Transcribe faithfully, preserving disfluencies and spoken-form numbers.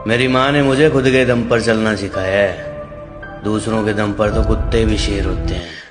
मेरी माँ ने मुझे खुद के दम पर चलना सिखाया है। दूसरों के दम पर तो कुत्ते भी शेर होते हैं।